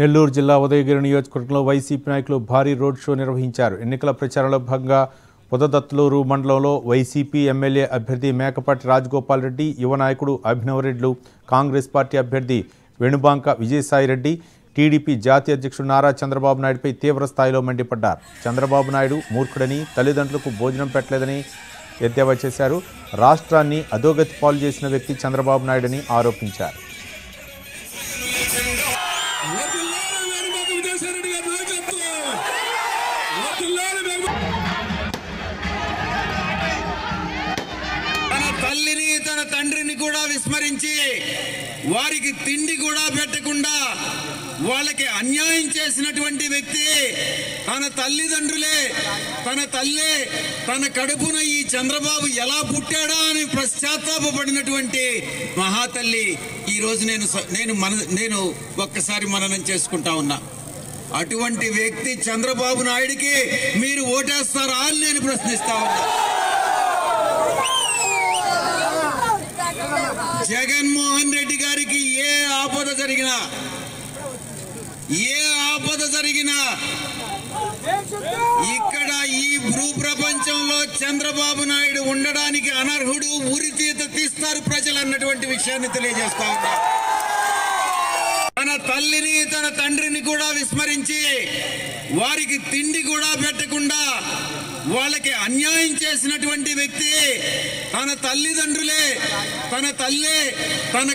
నెల్లూరు జిల్లా ఉదయగిరి నియోజకవర్గంలో వైసీపీ నాయకులు భారీ రోడ్ షో నిర్వహించారు. ఎన్నికల ప్రచారంలో భాగంగా ఉదదత్లూరు మండలంలో వైసీపీ ఎమ్మెల్యే అభ్యర్థి మేకపాటి రాజగోపాల్ రెడ్డి, యువ నాయకుడు అభినవ్ రెడ్డిలు, కాంగ్రెస్ పార్టీ అభ్యర్థి వేణుబాంక విజయసాయిరెడ్డి, టీడీపీ జాతీయ అధ్యక్షుడు నారా చంద్రబాబు నాయుడుపై తీవ్ర స్థాయిలో మండిపడ్డారు. చంద్రబాబు నాయుడు మూర్ఖుడని, తల్లిదండ్రులకు భోజనం పెట్టలేదని ఎద్దేవా చేశారు. రాష్ట్రాన్ని అధోగతి పాలు చేసిన వ్యక్తి చంద్రబాబు నాయుడని ఆరోపించారు. తన తల్లిని తన తండ్రిని కూడా విస్మరించి వారికి తిండి కూడా పెట్టకుండా వాళ్ళకి అన్యాయం చేసినటువంటి వ్యక్తి తన తల్లిదండ్రులే, తన తల్లే తన కడుపున ఈ చంద్రబాబు ఎలా పుట్టాడా అని పశ్చాత్తాపడినటువంటి మహాతల్లి ఈ రోజు నేను ఒక్కసారి మననం చేసుకుంటా ఉన్నా. అటువంటి వ్యక్తి చంద్రబాబు నాయుడికి మీరు ఓటేస్తారా అని నేను ప్రశ్నిస్తా ఉన్నా. జగన్మోహన్ రెడ్డి గారికి ఏ ఆపద జరిగినా ఇక్కడ ఈ భూ ప్రపంచంలో చంద్రబాబు నాయుడు ఉండడానికి అనర్హుడు, ఉరితీత తీస్తారు ప్రజలు అన్నటువంటి విషయాన్ని తెలియజేస్తా ఉన్నా. తన తల్లిని తన తండ్రిని కూడా విస్మరించి వారికి తిండి కూడా పెట్టకుండా వాళ్ళకి అన్యాయం చేసినటువంటి వ్యక్తి తన తల్లిదండ్రులే, తన తల్లే తన